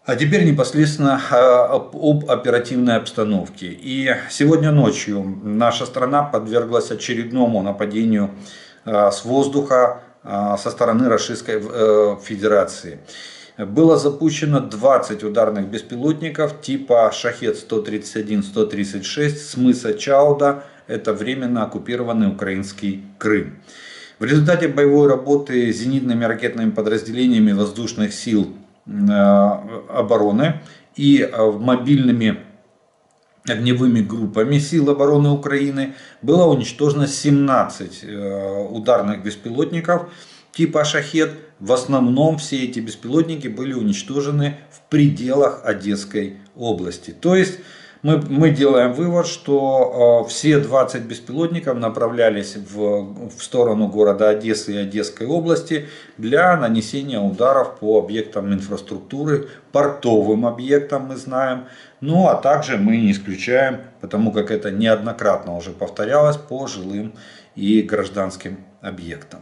А теперь непосредственно об оперативной обстановке. И сегодня ночью наша страна подверглась очередному нападению с воздуха со стороны Российской Федерации. Было запущено 20 ударных беспилотников типа Шахед-131-136 с мыса Чауда, это временно оккупированный украинский Крым. В результате боевой работы зенитными ракетными подразделениями воздушных сил обороны и мобильными огневыми группами сил обороны Украины было уничтожено 17 ударных беспилотников типа «Шахед». В основном все эти беспилотники были уничтожены в пределах Одесской области. То есть мы делаем вывод, что все 20 беспилотников направлялись в сторону города Одессы и Одесской области для нанесения ударов по объектам инфраструктуры, портовым объектам, мы знаем. Ну а также мы не исключаем, потому как это неоднократно уже повторялось, по жилым и гражданским объектам.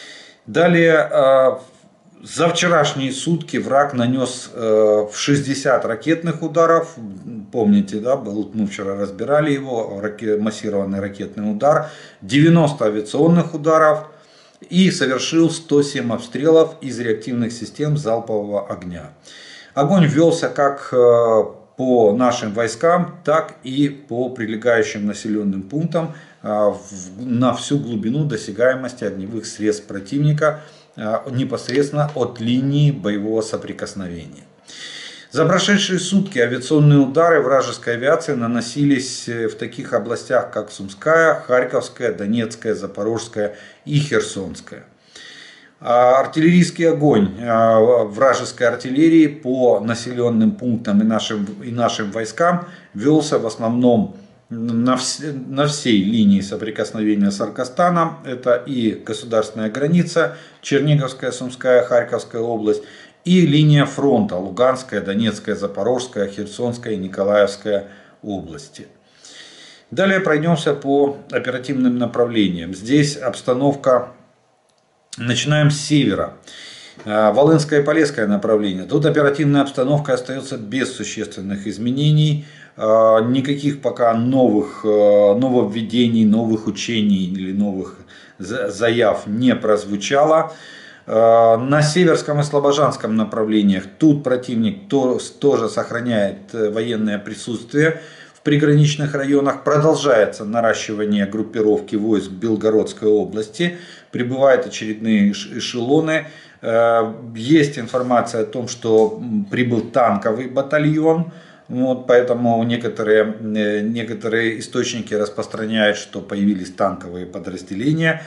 Далее, за вчерашние сутки враг нанес 60 ракетных ударов. Помните, да, мы вчера разбирали его, массированный ракетный удар, 90 авиационных ударов и совершил 107 обстрелов из реактивных систем залпового огня. Огонь велся как по нашим войскам, так и по прилегающим населенным пунктам на всю глубину досягаемости огневых средств противника, непосредственно от линии боевого соприкосновения. За прошедшие сутки авиационные удары вражеской авиации наносились в таких областях, как Сумская, Харьковская, Донецкая, Запорожская и Херсонская. Артиллерийский огонь вражеской артиллерии по населенным пунктам и нашим войскам велся в основном на всей линии соприкосновения с Аркастаном. Это и государственная граница, Черниговская, Сумская, Харьковская область, и линия фронта, Луганская, Донецкая, Запорожская, Херсонская и Николаевская области. Далее пройдемся по оперативным направлениям. Здесь обстановка, начинаем с севера. Волынское и Полесское направление. Тут оперативная обстановка остается без существенных изменений. Никаких пока нововведений, новых учений или новых заяв не прозвучало. На Северском и Слобожанском направлениях тут противник тоже сохраняет военное присутствие. В приграничных районах продолжается наращивание группировки войск Белгородской области. Прибывают очередные эшелоны. Есть информация о том, что прибыл танковый батальон. Вот, поэтому некоторые источники распространяют, что появились танковые подразделения.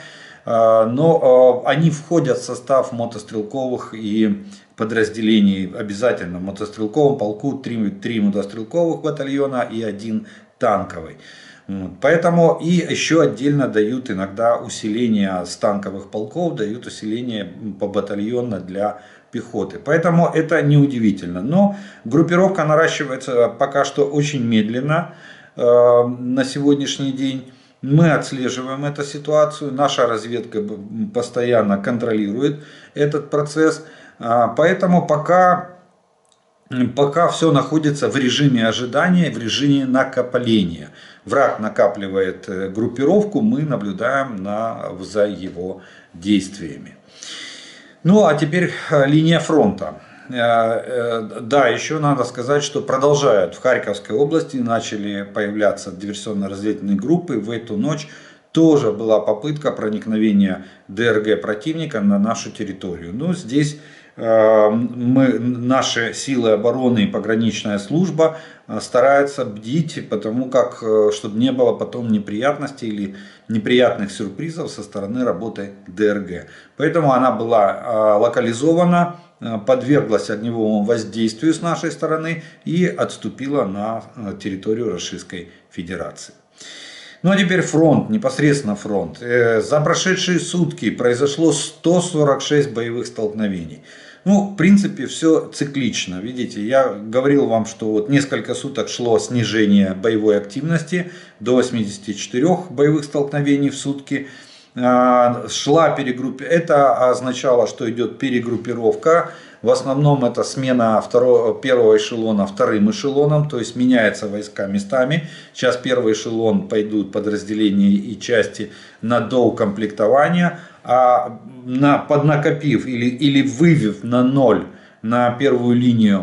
Но они входят в состав мотострелковых и подразделений. Обязательно в мотострелковом полку 3 мотострелковых батальона и 1 танковый. Поэтому и еще отдельно дают иногда усиление с танковых полков, дают усиление по батальонно для пехоты. Поэтому это неудивительно. Но группировка наращивается пока что очень медленно на сегодняшний день. Мы отслеживаем эту ситуацию. Наша разведка постоянно контролирует этот процесс. Поэтому пока все находится в режиме ожидания, в режиме накопления. Враг накапливает группировку, мы наблюдаем за его действиями. Ну а теперь линия фронта. Да, еще надо сказать, что продолжают в Харьковской области, начали появляться диверсионно-разведывательные группы. В эту ночь тоже была попытка проникновения ДРГ противника на нашу территорию. Но здесь наши силы обороны и пограничная служба стараются бдить, потому как, чтобы не было потом неприятностей или неприятных сюрпризов со стороны работы ДРГ. Поэтому она была локализована, подверглась огневому воздействию с нашей стороны и отступила на территорию Российской Федерации. Ну а теперь фронт, непосредственно фронт. За прошедшие сутки произошло 146 боевых столкновений. Ну, в принципе, все циклично. Видите, я говорил вам, что вот несколько суток шло снижение боевой активности до 84 боевых столкновений в сутки. шла перегруппировка. Это означало, что идет перегруппировка. В основном это смена первого эшелона вторым эшелоном, то есть меняются войска местами. Сейчас первый эшелон пойдут подразделения и части на доукомплектование, а поднакопив или вывев на ноль на первую линию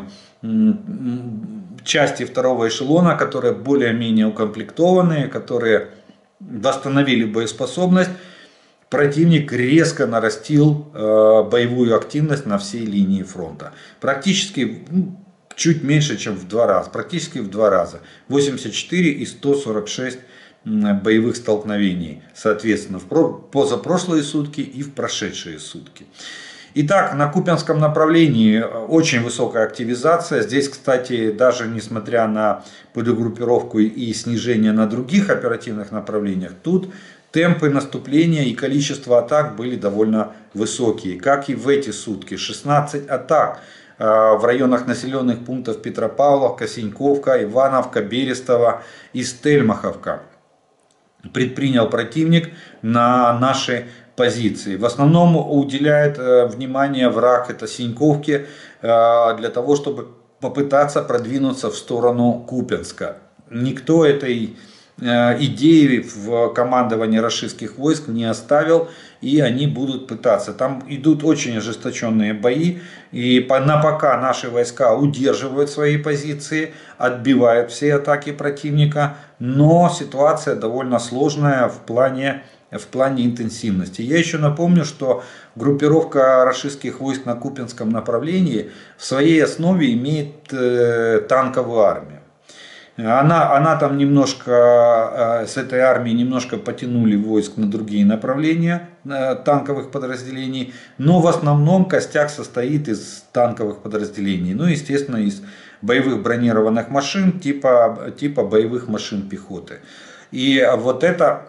части второго эшелона, которые более-менее укомплектованные, которые восстановили боеспособность, противник резко нарастил боевую активность на всей линии фронта. Практически чуть меньше, чем в 2 раза. Практически в 2 раза. 84 и 146 боевых столкновений, соответственно, в позапрошлые сутки и в прошедшие сутки. Итак, на Купянском направлении очень высокая активизация. Здесь, кстати, даже несмотря на перегруппировку и снижение на других оперативных направлениях, тут темпы наступления и количество атак были довольно высокие. Как и в эти сутки. 16 атак в районах населенных пунктов Петропавловка, Синьковка, Ивановка, Берестово и Стельмаховка предпринял противник на наши позиции. В основном уделяет внимание враг, это Синьковки, для того, чтобы попытаться продвинуться в сторону Купянска. Никто этой идеи в командовании рашистских войск не оставил, и они будут пытаться. Там идут очень ожесточенные бои, и пока наши войска удерживают свои позиции, отбивают все атаки противника, но ситуация довольно сложная в плане интенсивности. Я еще напомню, что группировка рашистских войск на Купянском направлении в своей основе имеет танковую армию. Она там немножко, с этой армии немножко потянули войск на другие направления танковых подразделений, но в основном костяк состоит из танковых подразделений, ну, естественно, из боевых бронированных машин типа боевых машин пехоты. И вот эта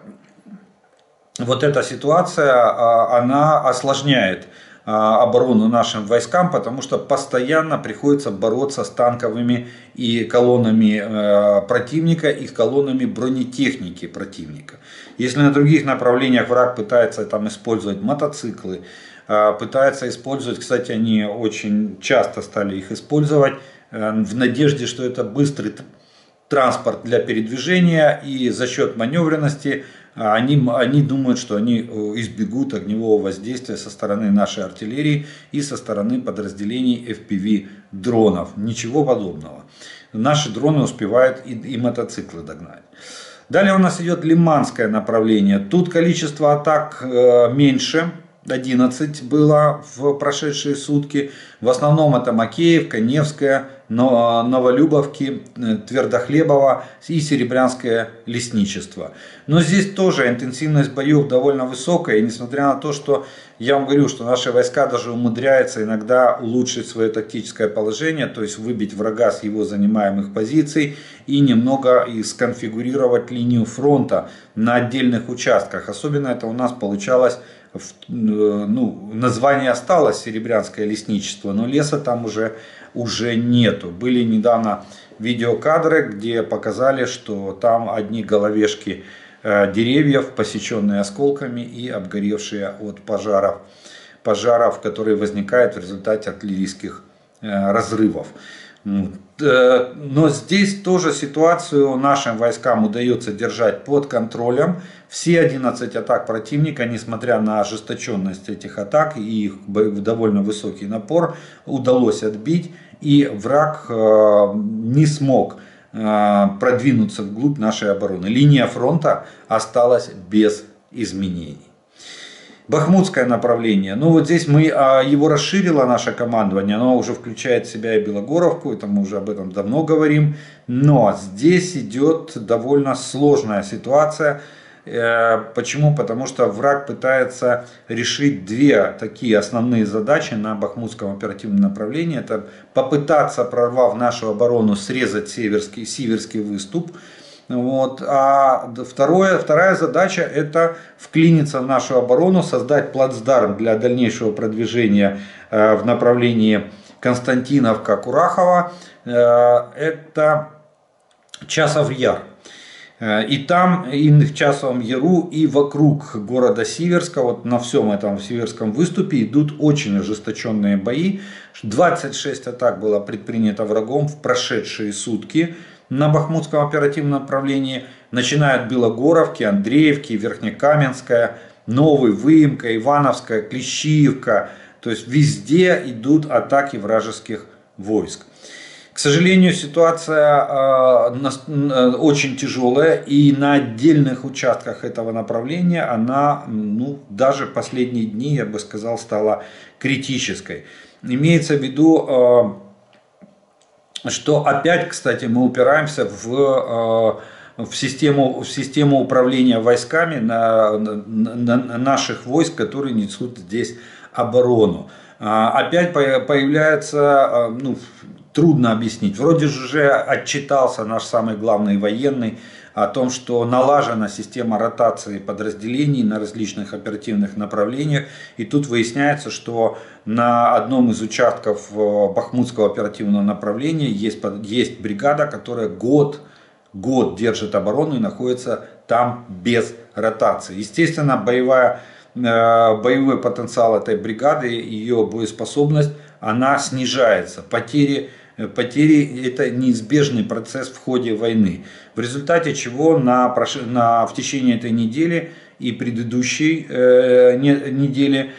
ситуация, она осложняет оборону нашим войскам, потому что постоянно приходится бороться с танковыми и колоннами противника, и колоннами бронетехники противника. Если на других направлениях враг пытается там использовать мотоциклы, пытается использовать, кстати, они очень часто стали их использовать, в надежде, что это быстрый транспорт для передвижения, и за счет маневренности они думают, что они избегут огневого воздействия со стороны нашей артиллерии и со стороны подразделений FPV дронов. Ничего подобного. Наши дроны успевают и мотоциклы догнать. Далее у нас идет Лиманское направление. Тут количество атак меньше. 11 было в прошедшие сутки. В основном это Макеевка, Невская, Новолюбовки, Твердохлебово и Серебрянское лесничество. Но здесь тоже интенсивность боев довольно высокая. И несмотря на то, что я вам говорю, что наши войска даже умудряются иногда улучшить свое тактическое положение, то есть выбить врага с его занимаемых позиций и немного сконфигурировать линию фронта на отдельных участках. Особенно это у нас получалось. Название осталось Серебрянское лесничество, но леса там уже нету. Были недавно видеокадры, где показали, что там одни головешки деревьев, посеченные осколками и обгоревшие от пожаров, которые возникают в результате артиллерийских разрывов. Но здесь тоже ситуацию нашим войскам удается держать под контролем. Все 11 атак противника, несмотря на ожесточенность этих атак и их довольно высокий напор, удалось отбить. И враг не смог продвинуться вглубь нашей обороны. Линия фронта осталась без изменений. Бахмутское направление. Ну вот здесь его расширило наше командование. Оно уже включает в себя и Белогоровку. Это мы уже об этом давно говорим. Но здесь идет довольно сложная ситуация. Почему? Потому что враг пытается решить две такие основные задачи на Бахмутском оперативном направлении. Это попытаться, прорвав нашу оборону, срезать Сиверский выступ. Вот. А вторая задача — это вклиниться в нашу оборону, создать плацдарм для дальнейшего продвижения в направлении Константиновка-Курахово. Это Часов Яр. И там, и в Часовом Яру, и вокруг города Сиверска, вот на всем этом Сиверском выступе идут очень ожесточенные бои. 26 атак было предпринято врагом в прошедшие сутки на Бахмутском оперативном направлении, начиная от Белогоровки, Андреевки, Верхнекаменская, Новый, Выемка, Ивановская, Клещиевка. То есть везде идут атаки вражеских войск. К сожалению, ситуация очень тяжелая, и на отдельных участках этого направления она, даже в последние дни, я бы сказал, стала критической. Имеется в виду, что опять, кстати, мы упираемся в систему управления войсками наших войск, которые несут здесь оборону. Опять появляется, трудно объяснить. Вроде же уже отчитался наш самый главный военный о том, что налажена система ротации подразделений на различных оперативных направлениях. И тут выясняется, что на одном из участков Бахмутского оперативного направления есть бригада, которая год держит оборону и находится там без ротации. Естественно, боевой потенциал этой бригады, ее боеспособность, она снижается. Потери это неизбежный процесс в ходе войны. В результате чего в течение этой недели и предыдущей недели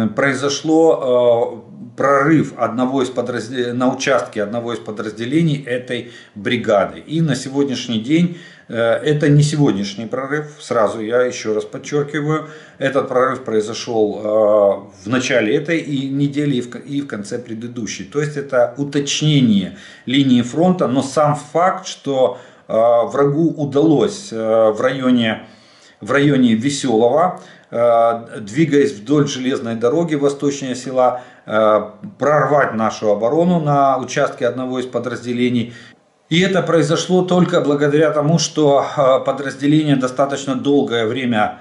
произошло прорыв на участке одного из подразделений этой бригады. И на сегодняшний день, это не сегодняшний прорыв, сразу я еще раз подчеркиваю, этот прорыв произошел в начале этой недели и в конце предыдущей. То есть это уточнение линии фронта, но сам факт, что врагу удалось в районе Веселого, двигаясь вдоль железной дороги восточнее села, прорвать нашу оборону на участке одного из подразделений. И это произошло только благодаря тому, что подразделение достаточно долгое время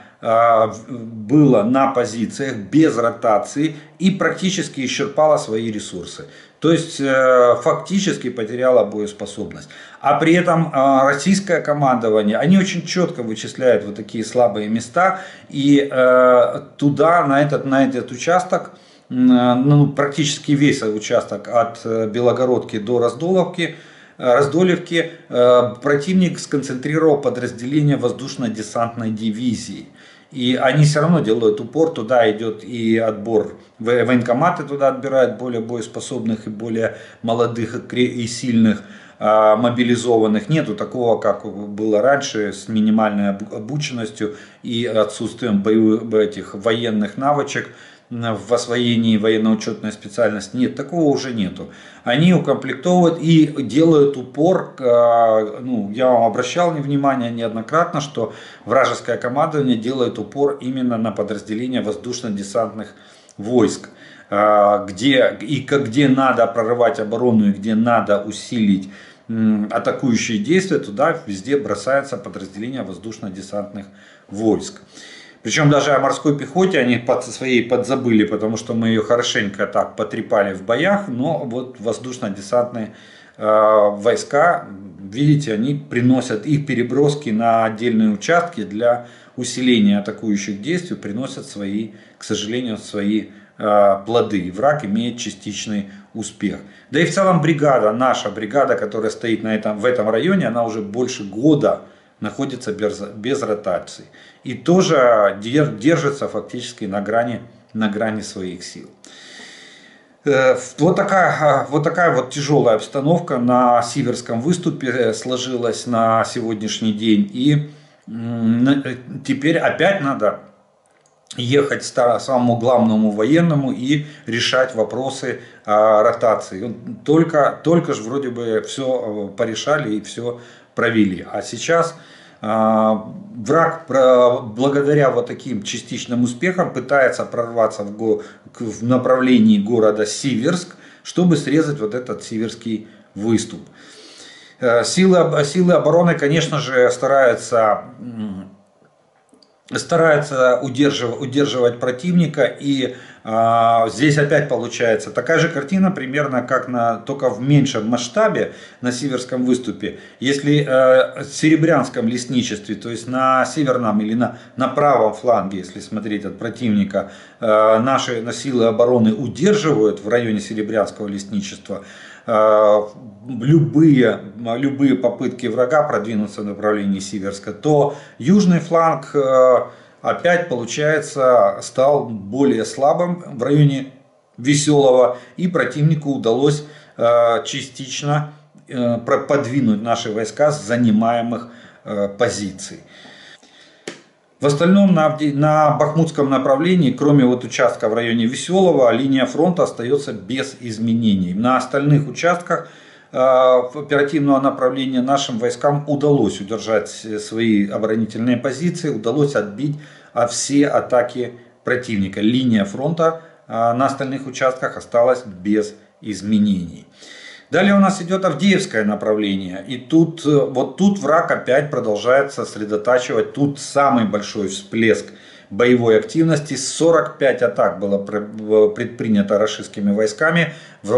было на позициях без ротации и практически исчерпало свои ресурсы. То есть фактически потеряло боеспособность. А при этом российское командование, они очень четко вычисляют вот такие слабые места. И туда, на этот участок, практически весь участок от Белогородки до Раздолевки, противник сконцентрировал подразделение воздушно-десантной дивизии. И они все равно делают упор, туда идет и отбор, военкоматы туда отбирают более боеспособных и более молодых и сильных мобилизованных. Нету такого, как было раньше, с минимальной обученностью и отсутствием этих военных навычек в освоении военно-учетной специальности. Нет, такого уже нету. Они укомплектовывают и делают упор. Я вам обращал внимание неоднократно, что вражеское командование делает упор именно на подразделения воздушно-десантных войск, где надо прорывать оборону и где надо усилить атакующие действия, туда везде бросаются подразделения воздушно-десантных войск. Причем даже о морской пехоте они своей подзабыли, потому что мы ее хорошенько так потрепали в боях, но вот воздушно-десантные войска, видите, они приносят их переброски на отдельные участки для усиления атакующих действий, приносят к сожалению, свои плоды. И враг имеет частичный успех. Да и в целом наша бригада, которая стоит в этом районе, она уже больше года находится без ротации. И тоже держится фактически на грани своих сил. Вот такая вот тяжелая обстановка на Сиверском выступе сложилась на сегодняшний день. И теперь опять надо ехать самому главному военному и решать вопросы ротации. Только же вроде бы все порешали и все провели. А сейчас враг благодаря вот таким частичным успехам пытается прорваться в направлении города Сиверск, чтобы срезать вот этот Сиверский выступ. Силы обороны, конечно же, стараются удерживать противника и Здесь опять получается такая же картина, примерно как только в меньшем масштабе на Сиверском выступе. Если в Серебрянском лесничестве, то есть на северном или на правом фланге, если смотреть от противника, наши силы обороны удерживают в районе Серебрянского лесничества, любые попытки врага продвинуться в направлении Сиверска, то южный фланг опять, получается, стал более слабым в районе Веселого, и противнику удалось частично подвинуть наши войска с занимаемых позиций. В остальном на Бахмутском направлении, кроме участка в районе Веселого, линия фронта остается без изменений. На остальных участках оперативного направления нашим войскам удалось удержать свои оборонительные позиции, удалось отбить все атаки противника. Линия фронта на остальных участках осталась без изменений. Далее у нас идет Авдеевское направление, и тут враг опять продолжает сосредотачивать, тут самый большой всплеск боевой активности. 45 атак было предпринято рашистскими войсками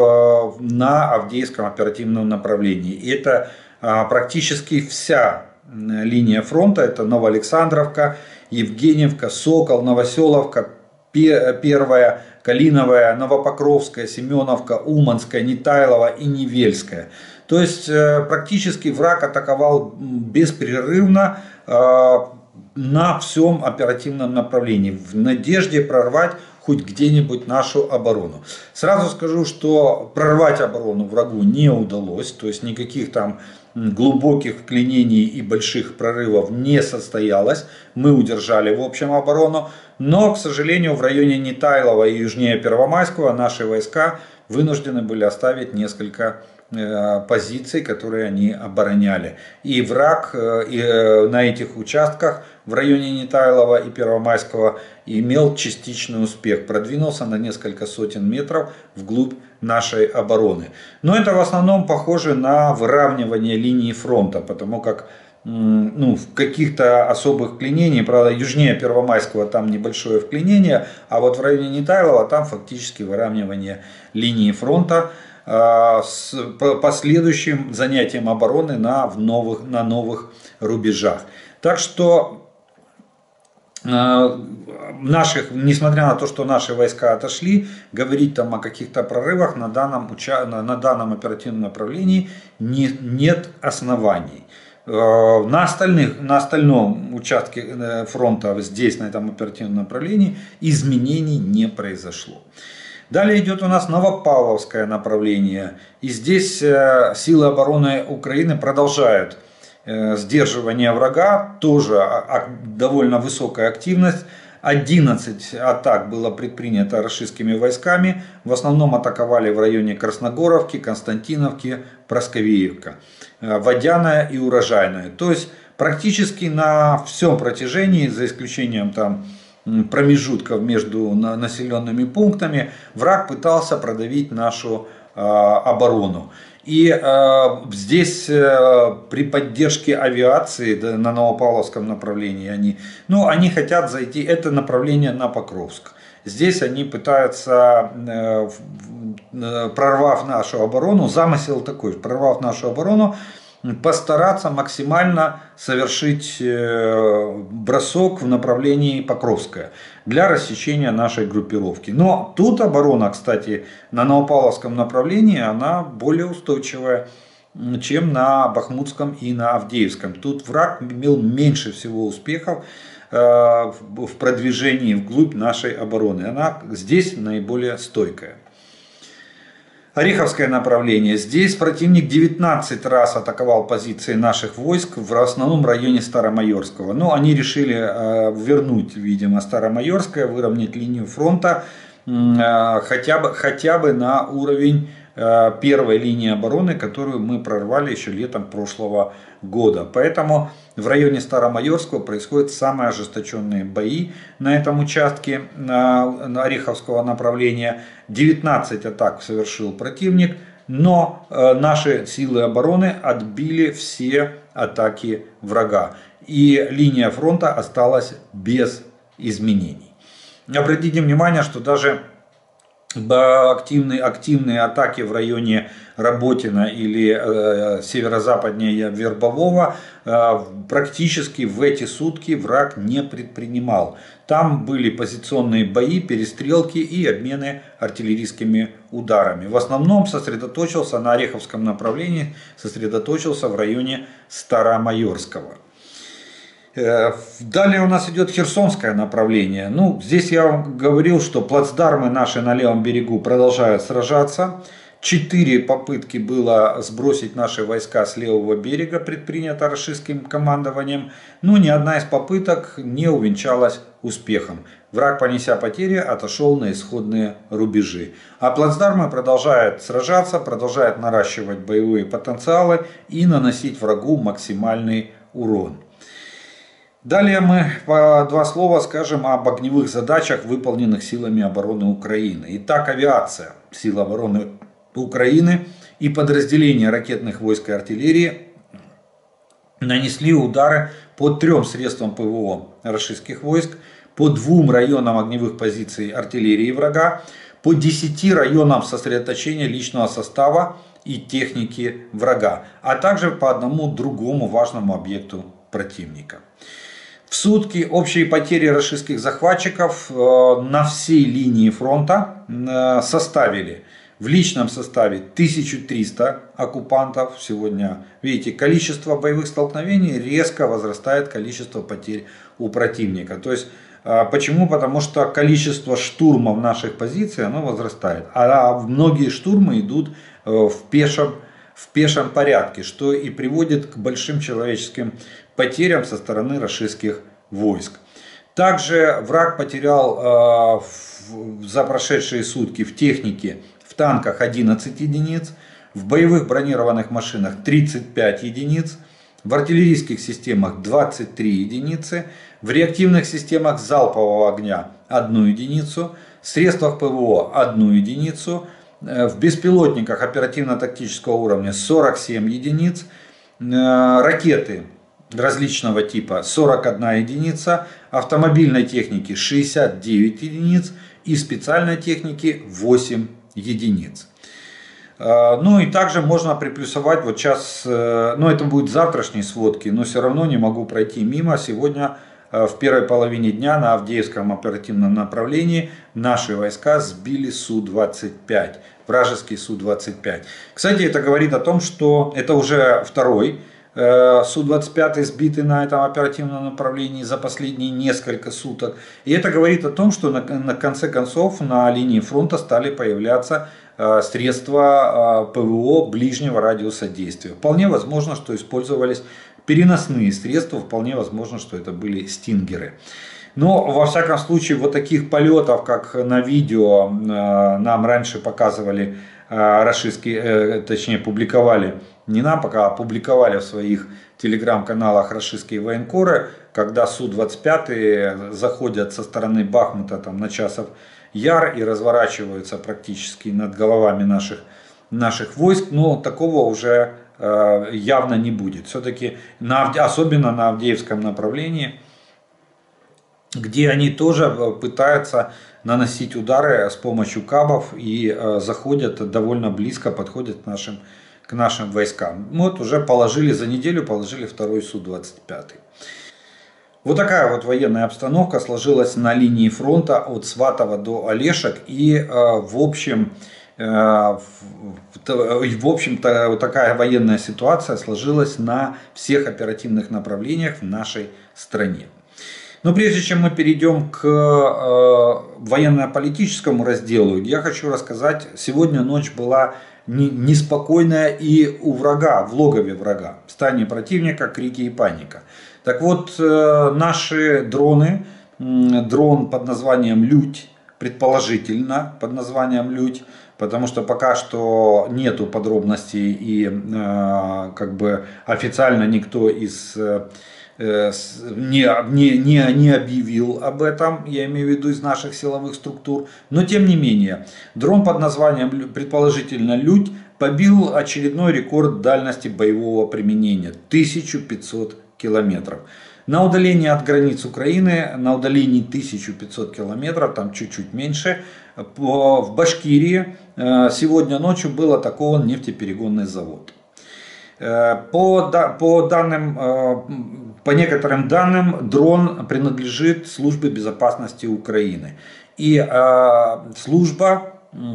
на Авдеевском оперативном направлении. И это практически вся линия фронта, это Новоалександровка, Евгеньевка, Сокол, Новоселовка, Первая, Калиновая, Новопокровская, Семеновка, Уманская, Нетайлова и Невельская. То есть практически враг атаковал беспрерывно на всем оперативном направлении, в надежде прорвать хоть где-нибудь нашу оборону. Сразу скажу, что прорвать оборону врагу не удалось, то есть никаких там глубоких вклинений и больших прорывов не состоялось. Мы удержали в общем оборону, но, к сожалению, в районе Нетайлова и южнее Первомайского наши войска вынуждены были оставить несколько позиций, которые они обороняли. И враг на этих участках в районе Нетайлова и Первомайского имел частичный успех, продвинулся на несколько сотен метров вглубь нашей обороны. Но это в основном похоже на выравнивание линии фронта, потому как в каких-то особых вклинений, правда, южнее Первомайского там небольшое вклинение, а вот в районе Нетайлова там фактически выравнивание линии фронта с последующим занятием обороны на новых рубежах. Так что несмотря на то, что наши войска отошли, говорить там о каких-то прорывах на данном оперативном направлении нет оснований. На остальном участке фронта, здесь, на этом оперативном направлении, изменений не произошло. Далее идет у нас Новопавловское направление. И здесь силы обороны Украины продолжают сдерживание врага. Тоже довольно высокая активность. 11 атак было предпринято рашистскими войсками. В основном атаковали в районе Красногоровки, Константиновки, Просковеевка, Водяная и Урожайная. То есть практически на всем протяжении, за исключением там промежутков между населенными пунктами, враг пытался продавить нашу оборону. И здесь при поддержке авиации на Новопавловском направлении они хотят зайти, это направление на Покровск. Здесь они пытаются, прорвав нашу оборону, замысел такой, прорвав нашу оборону, постараться максимально совершить бросок в направлении Покровское для рассечения нашей группировки. Но тут оборона, кстати, на Новопавловском направлении, она более устойчивая, чем на Бахмутском и на Авдеевском. Тут враг имел меньше всего успехов в продвижении вглубь нашей обороны. Она здесь наиболее стойкая. Ореховское направление. Здесь противник 19 раз атаковал позиции наших войск, в основном в районе Старомайорского. Но они решили вернуть, видимо, Старомайорское, выровнять линию фронта хотя бы на уровень первой линии обороны, которую мы прорвали еще летом прошлого года. Поэтому в районе Старомайорского происходят самые ожесточенные бои на этом участке Ореховского направления. 19 атак совершил противник, но наши силы обороны отбили все атаки врага. И линия фронта осталась без изменений. Обратите внимание, что даже активные атаки в районе Работина или северо-западнее Вербового практически в эти сутки враг не предпринимал. Там были позиционные бои, перестрелки и обмены артиллерийскими ударами. В основном сосредоточился на Ореховском направлении, сосредоточился в районе Старомайорского. Далее у нас идет Херсонское направление. Ну, здесь я вам говорил, что плацдармы наши на левом берегу продолжают сражаться. 4 попытки было сбросить наши войска с левого берега, предпринято рашистским командованием. Но ни одна из попыток не увенчалась успехом. Враг, понеся потери, отошел на исходные рубежи. А плацдармы продолжают сражаться, продолжают наращивать боевые потенциалы и наносить врагу максимальный урон. Далее мы по 2 слова скажем об огневых задачах, выполненных силами обороны Украины. Итак, авиация сил обороны Украины и подразделения ракетных войск и артиллерии нанесли удары по 3 средствам ПВО рашистских войск, по 2 районам огневых позиций артиллерии врага, по 10 районам сосредоточения личного состава и техники врага, а также по одному другому важному объекту противника. В сутки общие потери рашистских захватчиков на всей линии фронта составили в личном составе 1300 оккупантов. Сегодня, видите, количество боевых столкновений резко возрастает, количество потерь у противника. То есть, почему? Потому что количество штурмов наших позиций оно возрастает. А многие штурмы идут в пешем порядке, что и приводит к большим человеческим потерям со стороны рашистских войск. Также враг потерял за прошедшие сутки в технике, в танках 11 единиц, в боевых бронированных машинах 35 единиц, в артиллерийских системах 23 единицы, в реактивных системах залпового огня 1 единицу, в средствах ПВО 1 единицу, в беспилотниках оперативно-тактического уровня 47 единиц, ракеты различного типа 41 единица, автомобильной техники 69 единиц и специальной техники 8 единиц. Ну и также можно приплюсовать вот сейчас, ну это будет завтрашней сводки, но все равно не могу пройти мимо. Сегодня в первой половине дня на Авдеевском оперативном направлении наши войска сбили Су-25, вражеский Су-25. Кстати, это говорит о том, что это уже второй Су-25 сбитый на этом оперативном направлении за последние несколько суток. И это говорит о том, что на конце концов на линии фронта стали появляться средства ПВО ближнего радиуса действия. Вполне возможно, что использовались переносные средства, вполне возможно, что это были стингеры. Но во всяком случае вот таких полетов, как на видео нам раньше показывали рашистские, точнее публиковали, не нам пока, а публиковали в своих телеграм-каналах рашистские военкоры, когда Су-25 заходят со стороны Бахмута там, на Часов Яр и разворачиваются практически над головами наших войск, но такого уже явно не будет. Все-таки, особенно на Авдеевском направлении, где они тоже пытаются наносить удары с помощью кабов и заходят довольно близко, подходят к нашим войскам. Вот уже за неделю положили второй Су-25. Вот такая вот военная обстановка сложилась на линии фронта от Сватова до Олешек. И в общем-то вот такая военная ситуация сложилась на всех оперативных направлениях в нашей стране. Но прежде чем мы перейдем к военно-политическому разделу, я хочу рассказать, сегодня ночь была неспокойная и у врага, в логове врага, в стане противника, крики и паника. Так вот, наши дроны, дрон под названием «Людь», предположительно под названием «Людь», потому что пока что нету подробностей и как бы официально никто не объявил об этом, я имею в виду из наших силовых структур, но тем не менее, дрон под названием предположительно «Людь» побил очередной рекорд дальности боевого применения — 1500 километров. На удалении от границ Украины, на удалении 1500 километров, там чуть-чуть меньше, в Башкирии сегодня ночью был атакован нефтеперегонный завод. По некоторым данным, дрон принадлежит службе безопасности Украины. И служба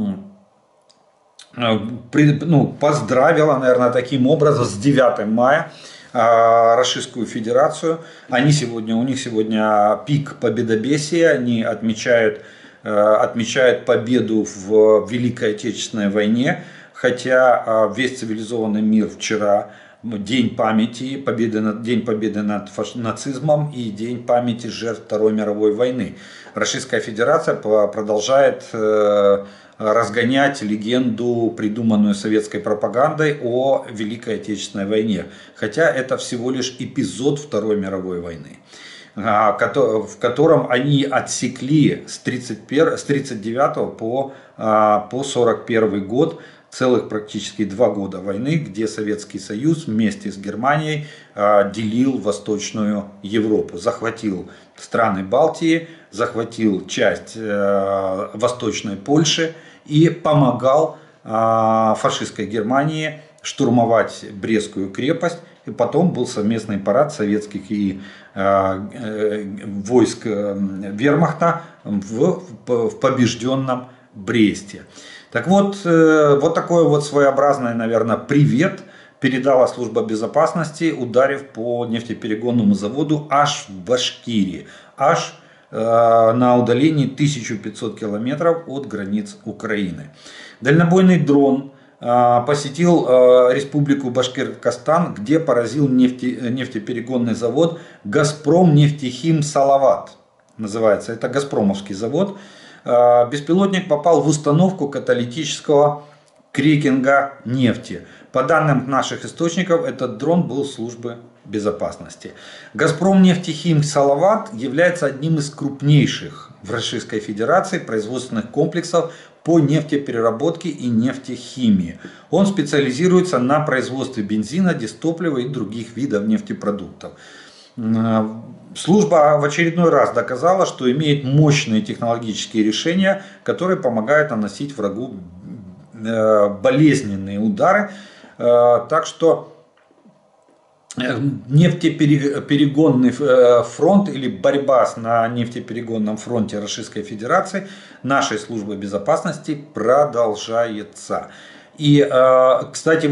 поздравила, наверное, таким образом с 9 мая Российскую Федерацию. У них сегодня пик победобесия, они отмечают победу в Великой Отечественной войне, хотя весь цивилизованный мир вчера, День памяти, День победы над нацизмом и День памяти жертв Второй мировой войны. Российская Федерация продолжает разгонять легенду, придуманную советской пропагандой, о Великой Отечественной войне. Хотя это всего лишь эпизод Второй мировой войны, в котором они отсекли с 1939 по 1941 год целых практически 2 года войны, где Советский Союз вместе с Германией делил Восточную Европу, захватил страны Балтии, захватил часть Восточной Польши и помогал фашистской Германии штурмовать Брестскую крепость. И потом был совместный парад советских и войск вермахта в побежденном Бресте. Так вот, вот такой вот своеобразный, наверное, привет передала служба безопасности, ударив по нефтеперегонному заводу аж в Башкирии, аж на удалении 1500 километров от границ Украины. Дальнобойный дрон посетил республику Башкортостан, где поразил нефтеперегонный завод «Газпром нефтехим Салават». Называется, это газпромовский завод. Беспилотник попал в установку каталитического крекинга нефти. По данным наших источников, этот дрон был службы безопасности. «Газпром нефтехим Салават» является одним из крупнейших в Российской Федерации производственных комплексов по нефтепереработке и нефтехимии. Он специализируется на производстве бензина, дизтоплива и других видов нефтепродуктов. Служба в очередной раз доказала, что имеет мощные технологические решения, которые помогают наносить врагу болезненные удары. Так что нефтеперегонный фронт или борьба на нефтеперегонном фронте Российской Федерации нашей службы безопасности продолжается. И, кстати,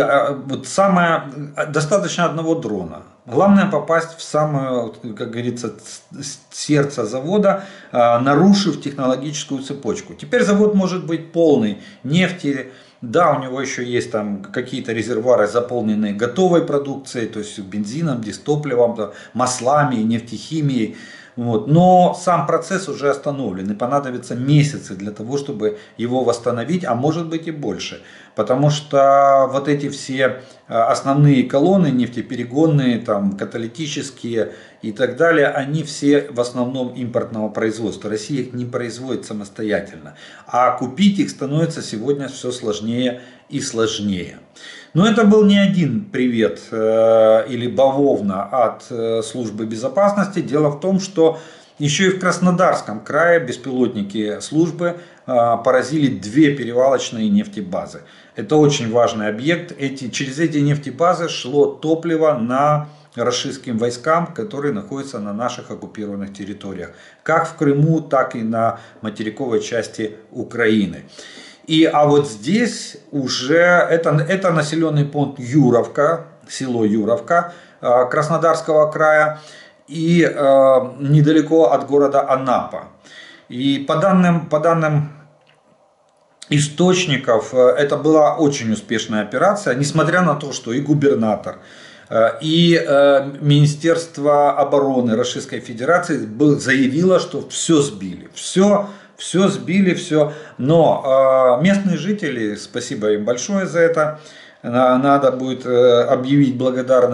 достаточно одного дрона. Главное попасть в самое, как говорится, сердце завода, нарушив технологическую цепочку. Теперь завод может быть полный нефти. Да, у него еще есть там какие-то резервуары, заполненные готовой продукцией, то есть бензином, дизтопливом, маслами, нефтехимией. Вот. Но сам процесс уже остановлен, и понадобятся месяцы для того, чтобы его восстановить, а может быть и больше. Потому что вот эти все основные колонны нефтеперегонные, там, каталитические и так далее, они все в основном импортного производства. Россия их не производит самостоятельно. А купить их становится сегодня все сложнее и сложнее. Но это был не один привет или бавовна от службы безопасности. Дело в том, что еще и в Краснодарском крае беспилотники службы поразили 2 перевалочные нефтебазы. Это очень важный объект. Через эти нефтебазы шло топливо на российским войскам, которые находятся на наших оккупированных территориях. Как в Крыму, так и на материковой части Украины. А вот здесь уже это населенный пункт Юровка, село Юровка Краснодарского края и недалеко от города Анапа. И по данным источников, это была очень успешная операция, несмотря на то, что и губернатор, и Министерство обороны Российской Федерации заявило, что все сбили. Все сбили, все. Но местные жители, спасибо им большое за это, надо будет объявить благодарность,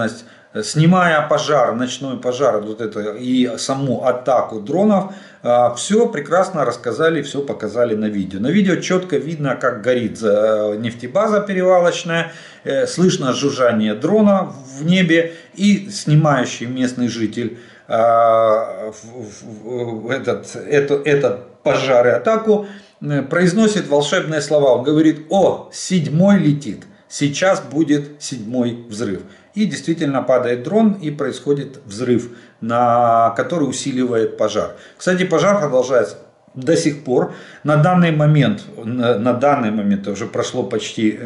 снимая пожар, ночной пожар вот это, и саму атаку дронов, все прекрасно рассказали, все показали на видео. На видео четко видно, как горит нефтебаза перевалочная, слышно жужжание дрона в небе, и снимающий местный житель этот пожар и атаку произносит волшебные слова. Он говорит: о, 7-й летит, сейчас будет 7-й взрыв. И действительно падает дрон, и происходит взрыв, который усиливает пожар. Кстати, пожар продолжается до сих пор. На данный момент уже прошло почти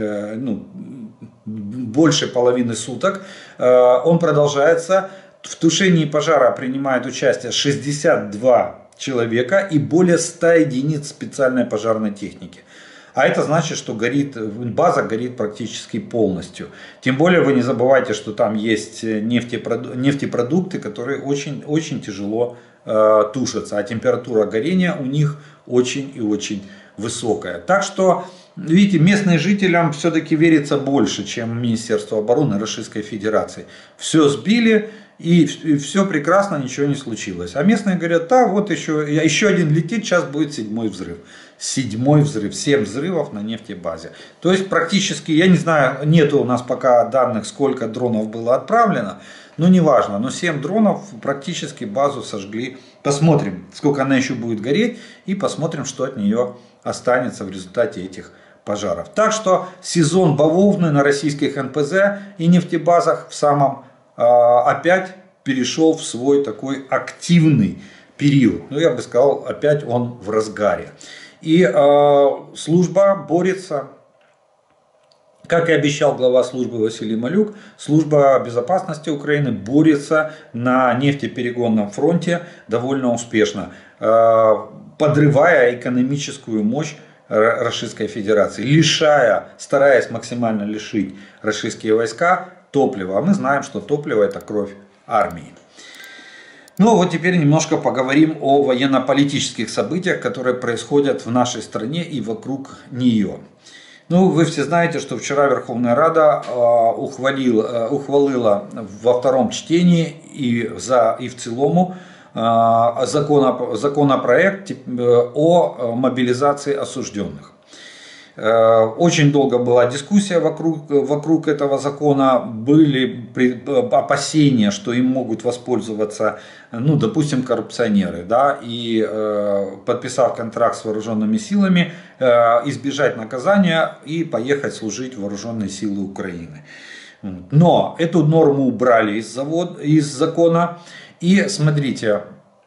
больше половины суток. Он продолжается. В тушении пожара принимает участие 62 человека и более 100 единиц специальной пожарной техники. А это значит, что база горит практически полностью. Тем более вы не забывайте, что там есть нефтепродукты, которые очень, очень тяжело тушатся. А температура горения у них очень и очень высокая. Так что, видите, местным жителям все-таки верится больше, чем Министерство обороны Российской Федерации. Все сбили, и все прекрасно, ничего не случилось. А местные говорят: да, вот еще один летит, сейчас будет 7-й взрыв. 7-й взрыв, 7 взрывов на нефтебазе. То есть практически, я не знаю, нету у нас пока данных, сколько дронов было отправлено, но неважно, но 7 дронов практически базу сожгли. Посмотрим, сколько она еще будет гореть, и посмотрим, что от нее останется в результате этих пожаров. Так что сезон бавовны на российских НПЗ и нефтебазах опять перешел в свой такой активный период. Ну, я бы сказал, опять он в разгаре. И служба борется, как и обещал глава службы Василий Малюк, служба безопасности Украины борется на нефтеперегонном фронте довольно успешно, подрывая экономическую мощь Российской Федерации, стараясь максимально лишить российские войска топлива. А мы знаем, что топливо — это кровь армии. Ну вот теперь немножко поговорим о военно-политических событиях, которые происходят в нашей стране и вокруг нее. Ну, вы все знаете, что вчера Верховная Рада ухвалила во втором чтении и в целом законопроект о мобилизации осужденных. Очень долго была дискуссия вокруг этого закона, были опасения, что им могут воспользоваться, допустим, коррупционеры, да, и подписав контракт с вооруженными силами, избежать наказания и поехать служить в вооруженные силы Украины. Но эту норму убрали из закона, и смотрите,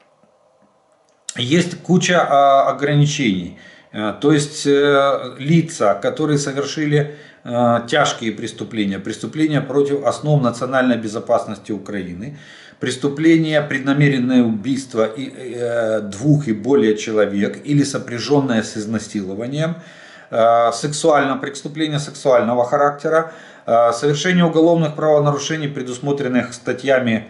есть куча ограничений. То есть лица, которые совершили тяжкие преступления против основ национальной безопасности Украины, преступления, преднамеренное убийство 2 и более человек или сопряженное с изнасилованием, преступления сексуального характера, совершение уголовных правонарушений, предусмотренных статьями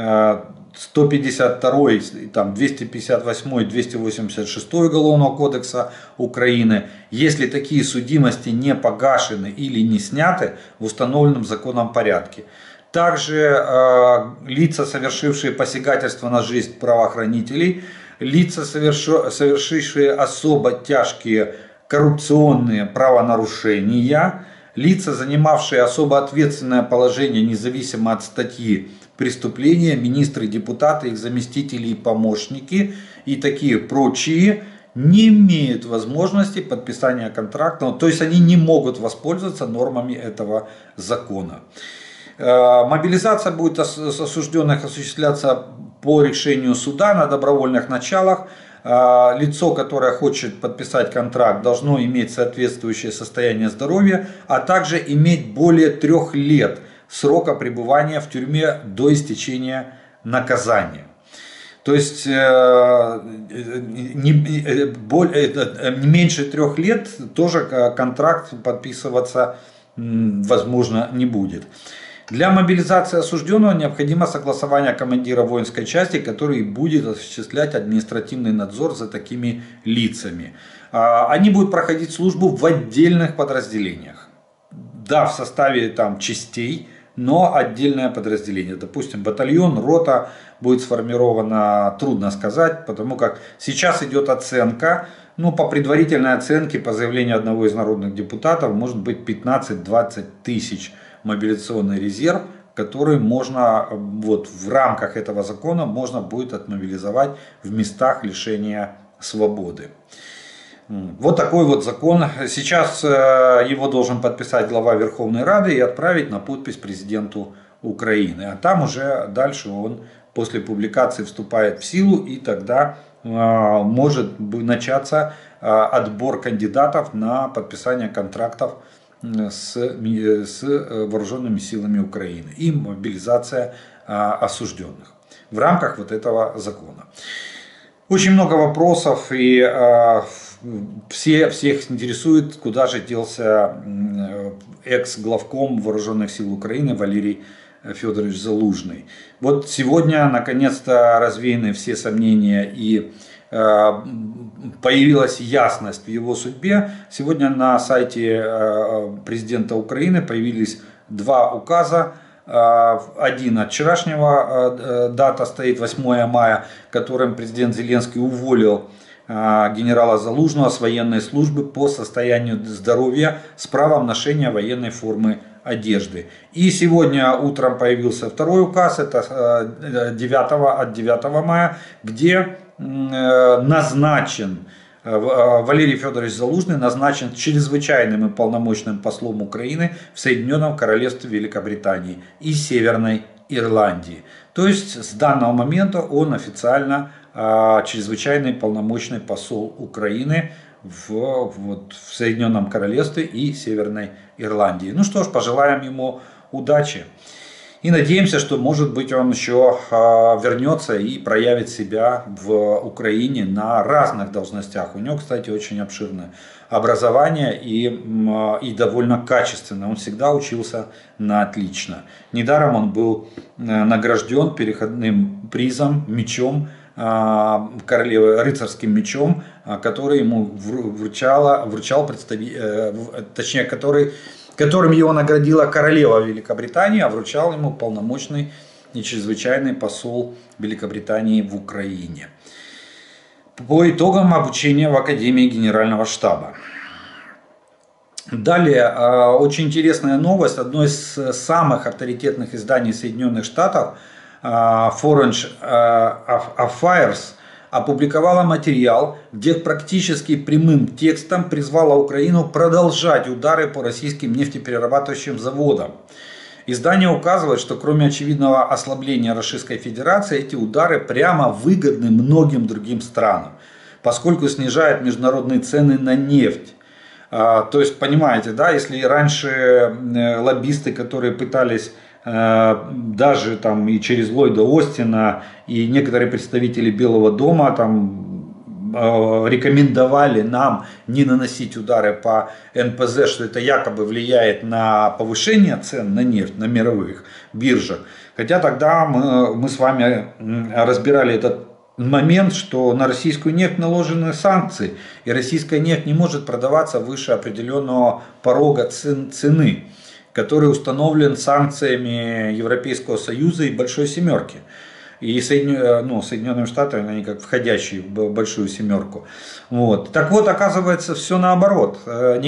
152, 258, 286 Уголовного кодекса Украины, если такие судимости не погашены или не сняты в установленном законом порядке. Также лица, совершившие посягательство на жизнь правоохранителей, лица, совершившие особо тяжкие коррупционные правонарушения, лица, занимавшие особо ответственное положение независимо от статьи преступления, министры, депутаты, их заместители и помощники и такие прочие не имеют возможности подписания контракта, то есть они не могут воспользоваться нормами этого закона. Мобилизация будет осужденных осуществляться по решению суда на добровольных началах. Лицо, которое хочет подписать контракт, должно иметь соответствующее состояние здоровья, а также иметь более 3 лет срока пребывания в тюрьме до истечения наказания. То есть меньше 3 лет тоже контракт подписываться возможно не будет. Для мобилизации осужденного необходимо согласование командира воинской части, который будет осуществлять административный надзор за такими лицами. Они будут проходить службу в отдельных подразделениях. Да, в составе частей, но отдельное подразделение. Допустим, батальон, рота будет сформирована, трудно сказать, потому как сейчас идет оценка. Ну, по предварительной оценке, по заявлению одного из народных депутатов, может быть 15-20 тысяч мобилизационный резерв, который можно, вот в рамках этого закона, можно будет отмобилизовать в местах лишения свободы. Вот такой вот закон. Сейчас его должен подписать глава Верховной Рады и отправить на подпись президенту Украины. А там уже дальше он после публикации вступает в силу, и тогда может начаться отбор кандидатов на подписание контрактов с вооруженными силами Украины и мобилизация осужденных в рамках вот этого закона. Очень много вопросов, и всех интересует, куда же делся экс-главком вооруженных сил Украины Валерий Федорович Залужный. Вот сегодня наконец-то развеяны все сомнения и появилась ясность в его судьбе. Сегодня на сайте президента Украины появились два указа. Один от вчерашнего, дата стоит 8 мая, которым президент Зеленский уволил генерала Залужного с военной службы по состоянию здоровья с правом ношения военной формы одежды. И сегодня утром появился второй указ, это от 9 мая, где назначен Валерий Федорович Залужный назначен чрезвычайным и полномочным послом Украины в Соединенном Королевстве Великобритании и Северной Ирландии. То есть с данного момента он официально чрезвычайный полномочный посол Украины в Соединенном Королевстве и Северной Ирландии. Ну что ж, пожелаем ему удачи. И надеемся, что, может быть, он еще вернется и проявит себя в Украине на разных должностях. У него, кстати, очень обширное образование и довольно качественное. Он всегда учился на отлично. Недаром он был награжден переходным призом, мечом королевы, рыцарским мечом, который ему вручал точнее, которым его наградила королева Великобритании, а вручал ему полномочный и чрезвычайный посол Великобритании в Украине. По итогам обучения в Академии Генерального штаба. Далее, очень интересная новость. Одно из самых авторитетных изданий Соединенных Штатов, Foreign Affairs, опубликовала материал, где практически прямым текстом призвала Украину продолжать удары по российским нефтеперерабатывающим заводам. Издание указывает, что кроме очевидного ослабления Российской Федерации, эти удары прямо выгодны многим другим странам, поскольку снижают международные цены на нефть. То есть, понимаете, да, если раньше лоббисты, которые пытались даже там и через Ллойда Остина, и некоторые представители Белого дома там рекомендовали нам не наносить удары по НПЗ, что это якобы влияет на повышение цен на нефть на мировых биржах. Хотя тогда мы с вами разбирали этот момент, что на российскую нефть наложены санкции, и российская нефть не может продаваться выше определенного порога цены, который установлен санкциями Европейского Союза и Большой Семерки. И Соединенными Штатами, они как входящие в Большую Семерку. Вот. Так вот, оказывается, все наоборот.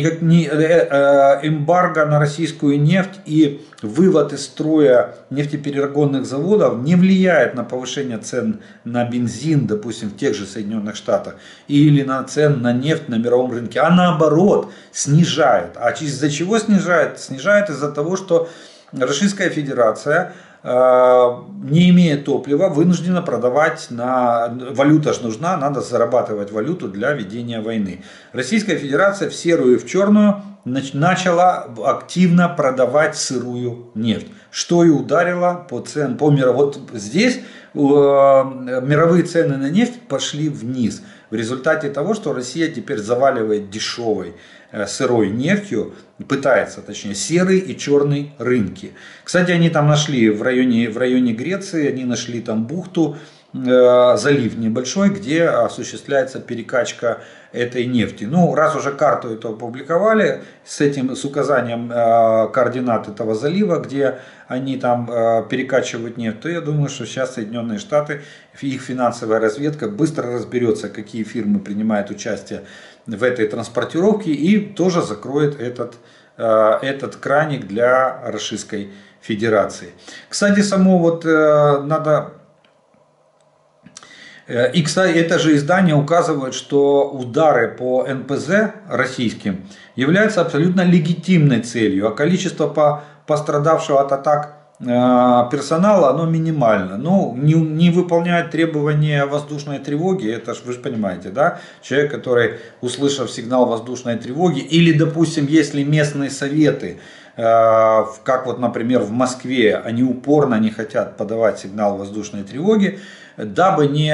Эмбарго на российскую нефть и вывод из строя нефтеперегонных заводов не влияет на повышение цен на бензин, допустим, в тех же Соединенных Штатах, или на цен на нефть на мировом рынке, а наоборот снижает. А из-за чего снижает? Снижает из-за того, что Российская Федерация, не имея топлива, вынуждена продавать валюта же нужна, надо зарабатывать валюту для ведения войны. Российская Федерация в серую и в черную начала активно продавать сырую нефть, что и ударило по миру. Вот здесь мировые цены на нефть пошли вниз в результате того, что Россия теперь заваливает дешевой сырой нефтью, пытается, точнее, серый и черный рынки. Кстати, они там нашли в районе Греции, они нашли там бухту, залив небольшой, где осуществляется перекачка этой нефти. Ну, раз уже карту эту опубликовали, с указанием координат этого залива, где они там перекачивают нефть, то я думаю, что сейчас Соединенные Штаты, их финансовая разведка быстро разберется, какие фирмы принимают участие в этой транспортировке, и тоже закроет этот краник для Российской Федерации. Кстати, надо... И, кстати, это же издание указывает, что удары по НПЗ российским являются абсолютно легитимной целью, а количество пострадавшего от атак персонала, оно минимально. Ну, не выполняет требования воздушной тревоги, это ж вы же понимаете, да? Человек, который, услышав сигнал воздушной тревоги, или, допустим, если местные советы, как вот, например, в Москве, они упорно не хотят подавать сигнал воздушной тревоги, дабы не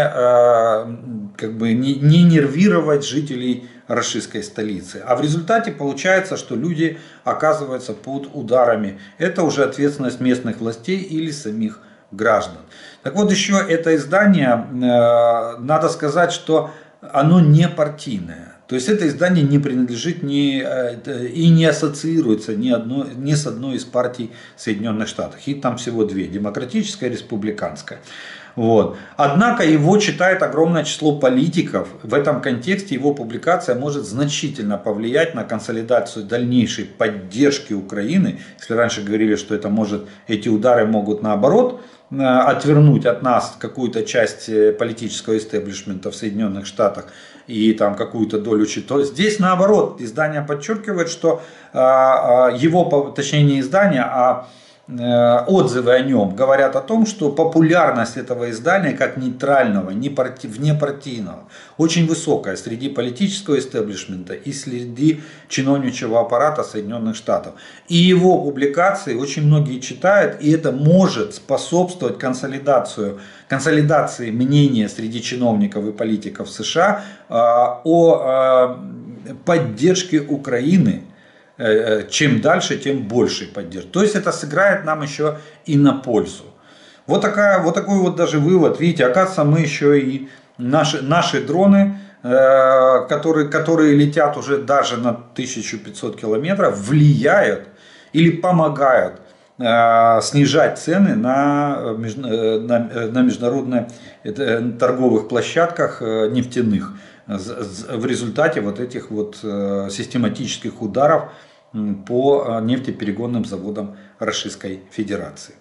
нервировать жителей российской столицы. А в результате получается, что люди оказываются под ударами. Это уже ответственность местных властей или самих граждан. Так вот, еще это издание, надо сказать, что оно не партийное. То есть это издание не принадлежит и не ассоциируется ни с одной из партий Соединенных Штатов. Их там всего две: демократическая и республиканская. Вот. Однако его читает огромное число политиков. В этом контексте его публикация может значительно повлиять на консолидацию дальнейшей поддержки Украины. Если раньше говорили, что эти удары могут наоборот отвернуть от нас какую-то часть политического истеблишмента в Соединенных Штатах и там какую-то долю, то здесь наоборот издание подчеркивает, что точнее не издание, а отзывы о нем говорят о том, что популярность этого издания как нейтрального, внепартийного очень высокая среди политического истеблишмента и среди чиновничьего аппарата Соединенных Штатов. И его публикации очень многие читают, и это может способствовать консолидации мнения среди чиновников и политиков США о поддержке Украины. Чем дальше, тем больше поддержки. То есть это сыграет нам еще и на пользу. Вот такой вот даже вывод. Видите, оказывается, мы еще и наши дроны, которые летят уже даже на 1500 километров, влияют или помогают снижать цены на международных торговых площадках нефтяных в результате вот этих вот систематических ударов по нефтеперегонным заводам Российской Федерации.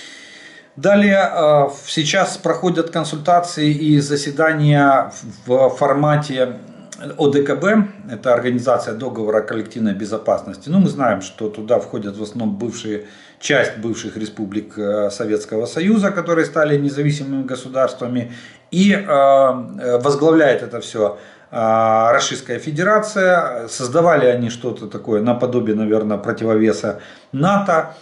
Далее, сейчас проходят консультации и заседания в формате ОДКБ, это Организация договора о коллективной безопасности. Ну, мы знаем, что туда входят в основном часть бывших республик Советского Союза, которые стали независимыми государствами. И возглавляет это все Российская Федерация. Создавали они что-то такое наподобие, наверное, противовеса НАТО.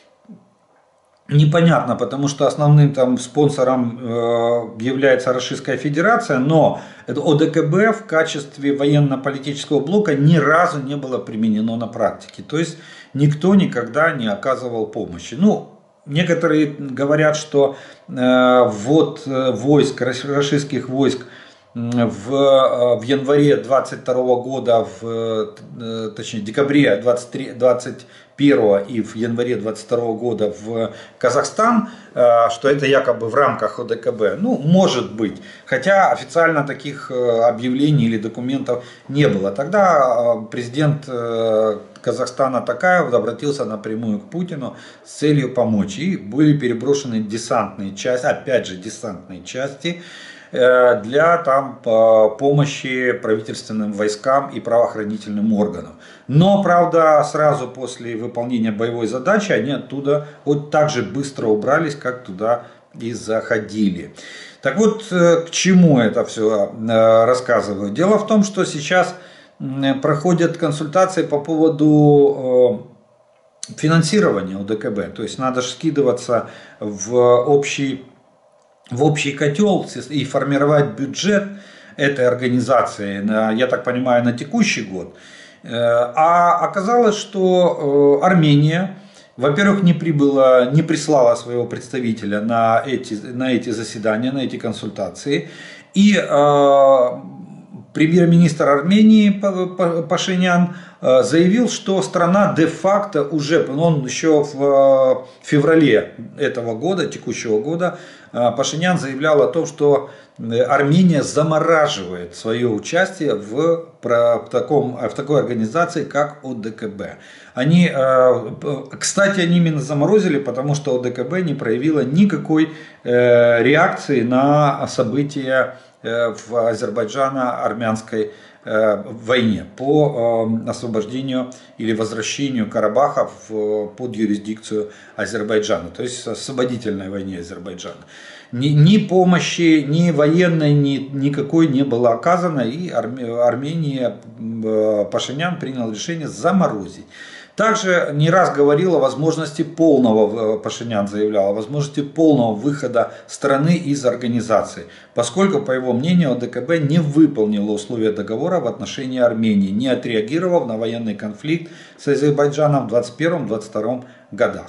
Непонятно, потому что основным там спонсором является Российская Федерация, но ОДКБ в качестве военно-политического блока ни разу не было применено на практике. То есть никто никогда не оказывал помощи. Ну, некоторые говорят, что российских войск в январе 22 года, точнее декабре 21 и в январе 22 года в Казахстан, что это якобы в рамках ОДКБ. Ну, может быть. Хотя официально таких объявлений или документов не было. Тогда президент Казахстана Токаев обратился напрямую к Путину с целью помочь. И были переброшены десантные части, опять же десантные части, для помощи правительственным войскам и правоохранительным органам. Но, правда, сразу после выполнения боевой задачи они оттуда вот так же быстро убрались, как туда и заходили. Так вот, к чему это все рассказываю? Дело в том, что сейчас проходят консультации по поводу финансирования ОДКБ. То есть надо же скидываться в общий котел и формировать бюджет этой организации, я так понимаю, на текущий год. А оказалось, что Армения во-первых, не прислала своего представителя на эти заседания, на эти консультации. И премьер-министр Армении Пашинян заявил, что страна де-факто уже, он еще в феврале этого года, текущего года, Пашинян заявлял о том, что Армения замораживает свое участие в такой организации, как ОДКБ. Кстати, они именно заморозили, потому что ОДКБ не проявила никакой реакции на события в Азербайджано-армянской войне по освобождению или возвращению Карабаха под юрисдикцию Азербайджана, то есть освободительной войне Азербайджана. Ни помощи, ни военной, никакой не было оказано, и Армения, Пашинян принял решение заморозить. Также не раз говорил о возможности полного, Пашинян заявлял, о возможности полного выхода страны из организации, поскольку, по его мнению, ОДКБ не выполнила условия договора в отношении Армении, не отреагировав на военный конфликт с Азербайджаном в 2021-2022 годах.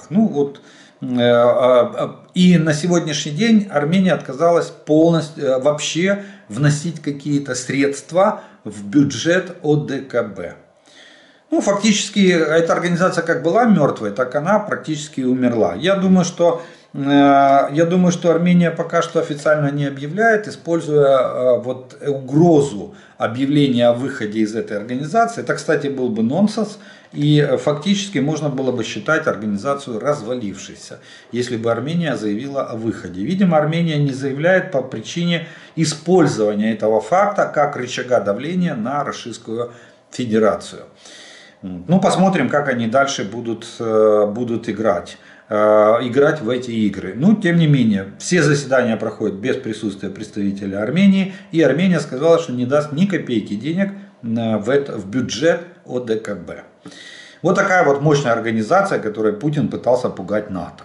И на сегодняшний день Армения отказалась полностью вообще вносить какие-то средства в бюджет ОДКБ. Фактически, эта организация как была мертвой, так она практически умерла. Я думаю, что Армения пока что официально не объявляет, используя угрозу объявления о выходе из этой организации. Это, кстати, был бы нонсенс, и фактически можно было бы считать организацию развалившейся, если бы Армения заявила о выходе. Видимо, Армения не заявляет по причине использования этого факта как рычага давления на Российскую Федерацию. Посмотрим, как они дальше будут играть в эти игры. Тем не менее, все заседания проходят без присутствия представителя Армении, и Армения сказала, что не даст ни копейки денег в бюджет ОДКБ. Вот такая вот мощная организация, которой Путин пытался пугать НАТО.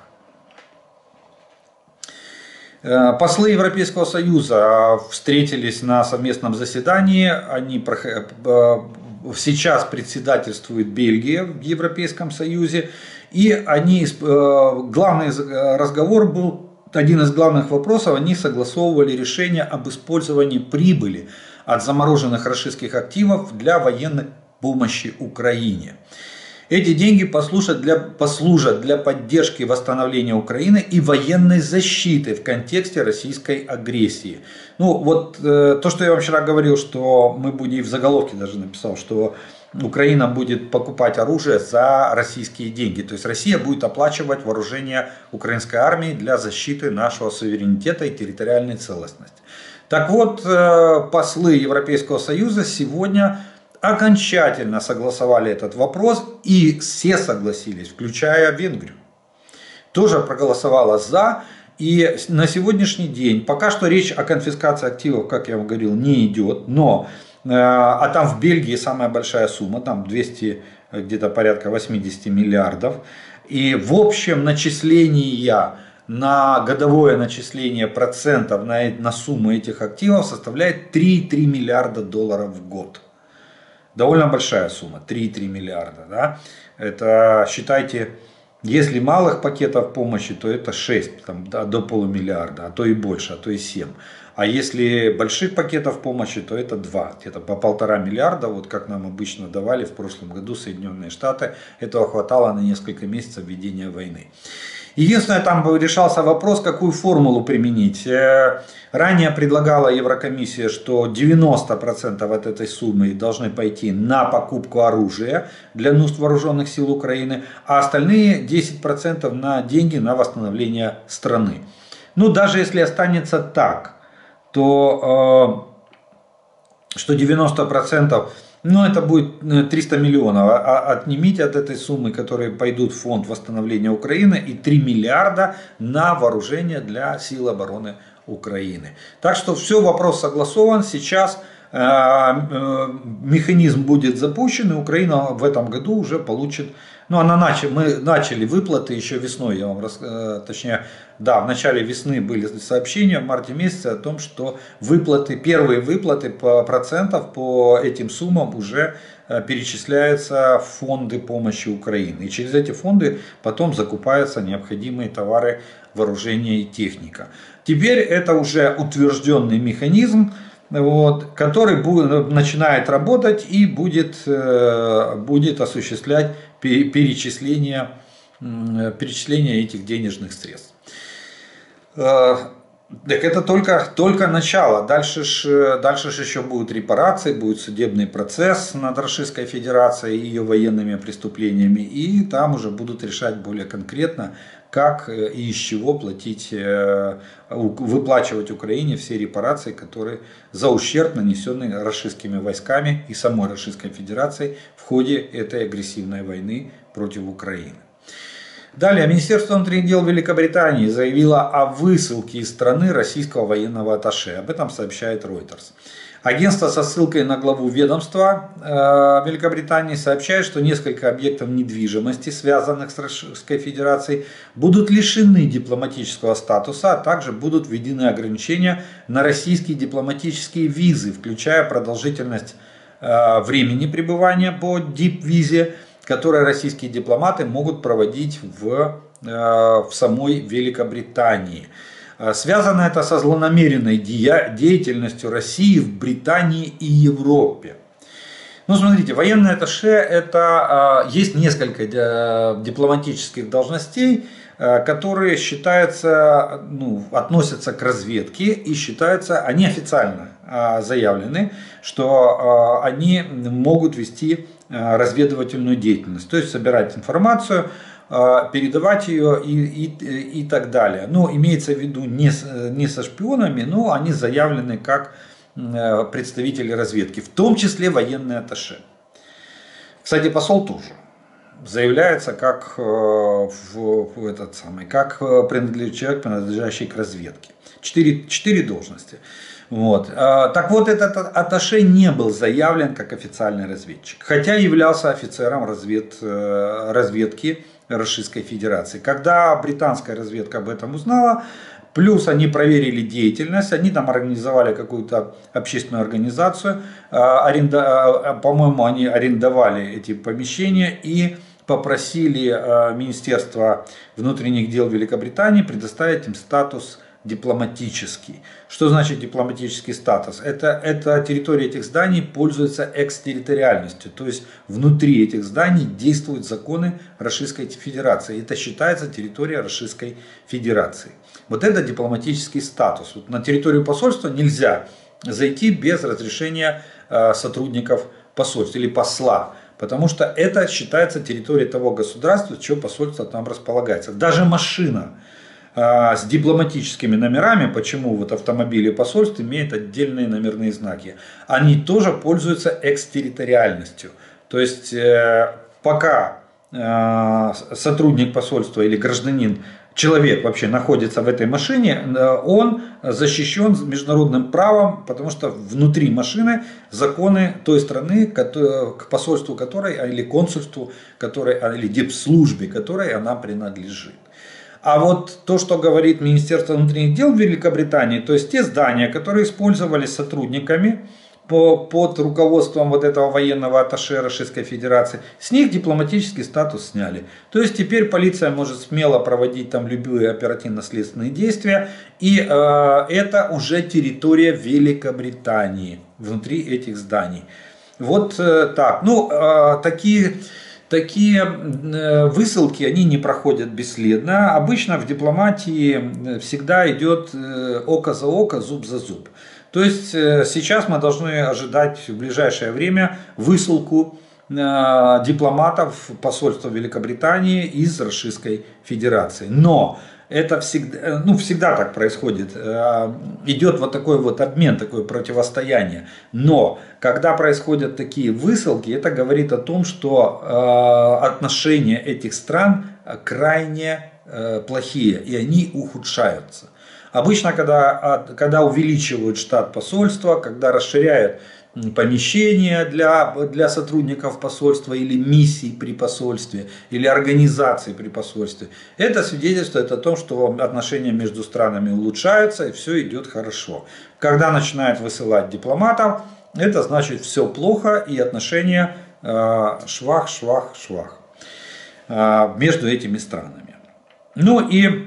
Послы Европейского Союза встретились на совместном заседании. Сейчас председательствует Бельгия в Европейском Союзе. И главный разговор был, один из главных вопросов, они согласовывали решение об использовании прибыли от замороженных российских активов для военной помощи Украине. Эти деньги послужат для поддержки восстановления Украины и военной защиты в контексте российской агрессии. То, что я вам вчера говорил, что мы будем, и в заголовке даже написал, что Украина будет покупать оружие за российские деньги. То есть Россия будет оплачивать вооружение украинской армии для защиты нашего суверенитета и территориальной целостности. Так вот, послы Европейского Союза сегодня окончательно согласовали этот вопрос, и все согласились, включая Венгрию. Тоже проголосовала за. И на сегодняшний день пока что речь о конфискации активов, как я вам говорил, не идет. А там в Бельгии самая большая сумма, там 200, где-то порядка 80 миллиардов. И в общем годовое начисление процентов на сумму этих активов составляет 3,3 миллиарда долларов в год. Довольно большая сумма, 3,3 миллиарда. Да? Это, считайте, если малых пакетов помощи, то это 6, до полумиллиарда, а то и больше, а то и 7. А если больших пакетов помощи, то это 2, где-то по 1,5 миллиарда, вот как нам обычно давали в прошлом году Соединенные Штаты. Этого хватало на несколько месяцев ведения войны. Единственное, там решался вопрос, какую формулу применить. Ранее предлагала Еврокомиссия, что 90% от этой суммы должны пойти на покупку оружия для нужд вооруженных сил Украины, а остальные 10% на деньги на восстановление страны. Даже если останется так, то что 90%, это будет 300 миллионов. Отнимите от этой суммы, которые пойдут в фонд восстановления Украины, и 3 миллиарда на вооружение для сил обороны Украины. Так что все, вопрос согласован. Сейчас механизм будет запущен, и Украина в этом году уже получит, Ну, мы начали выплаты еще весной, точнее, да, в начале весны были сообщения в марте месяце о том, что первые выплаты по процентов по этим суммам уже перечисляются в фонды помощи Украины. И через эти фонды потом закупаются необходимые товары, вооружение и техника. Теперь это уже утвержденный механизм, вот, который начинает работать и будет осуществлять перечисление этих денежных средств. Так это только начало. Дальше ж еще будут репарации, будет судебный процесс над Российской Федерацией и ее военными преступлениями. И там уже будут решать более конкретно, как и из чего выплачивать Украине все репарации, которые за ущерб, нанесенный российскими войсками и самой Российской Федерацией в ходе этой агрессивной войны против Украины. Далее, Министерство внутренних дел Великобритании заявило о высылке из страны российского военного атташе. Об этом сообщает Reuters. Агентство со ссылкой на главу ведомства Великобритании сообщает, что несколько объектов недвижимости, связанных с Российской Федерацией, будут лишены дипломатического статуса, а также будут введены ограничения на российские дипломатические визы, включая продолжительность времени пребывания по дип-визе, которые российские дипломаты могут проводить в самой Великобритании. Связано это со злонамеренной деятельностью России в Британии и Европе. Ну, смотрите, военное атташе есть несколько дипломатических должностей, которые считаются, относятся к разведке и они официально заявлены, что они могут вести разведывательную деятельность, то есть собирать информацию, передавать ее и так далее. Но имеется в виду не со шпионами, но они заявлены как представители разведки, в том числе военные атташе. Кстати, посол тоже заявляется как человек, принадлежащий к разведке. Четыре должности. Вот. Так вот, этот атташе не был заявлен как официальный разведчик, хотя являлся офицером разведки Российской Федерации. Когда британская разведка об этом узнала, плюс они проверили деятельность, они там организовали какую-то общественную организацию, по-моему, они арендовали эти помещения и попросили Министерство внутренних дел Великобритании предоставить им статус дипломатический. Что значит дипломатический статус? Это территория этих зданий пользуется экстерриториальностью, то есть внутри этих зданий действуют законы Российской Федерации. Это считается территория Российской Федерации. Вот это дипломатический статус. Вот на территорию посольства нельзя зайти без разрешения сотрудников посольства или посла, потому что это считается территорией того государства, чье посольство там располагается. Даже машина с дипломатическими номерами, почему вот автомобили посольств имеют отдельные номерные знаки, они тоже пользуются экстерриториальностью. То есть пока сотрудник посольства или гражданин, человек вообще находится в этой машине, он защищен международным правом, потому что внутри машины законы той страны, к посольству которой, или консульству которой, или дипслужбе которой она принадлежит. А вот то, что говорит Министерство внутренних дел Великобритании, то есть те здания, которые использовались сотрудниками под руководством вот этого военного атташе Российской Федерации, с них дипломатический статус сняли. То есть теперь полиция может смело проводить там любые оперативно-следственные действия, и это уже территория Великобритании внутри этих зданий. Вот так. Ну, Такие высылки, они не проходят бесследно. Обычно в дипломатии всегда идет око за око, зуб за зуб. То есть сейчас мы должны ожидать в ближайшее время высылку дипломатов посольства Великобритании из Российской Федерации. Но это всегда так происходит. Идет вот такой вот обмен, такое противостояние. Но когда происходят такие высылки, это говорит о том, что отношения этих стран крайне плохие, и они ухудшаются. Обычно, когда увеличивают штат посольства, когда расширяют помещения для сотрудников посольства или миссий при посольстве, или организаций при посольстве. Это свидетельствует о том, что отношения между странами улучшаются и все идет хорошо. Когда начинают высылать дипломатов, это значит все плохо и отношения швах между этими странами. Ну и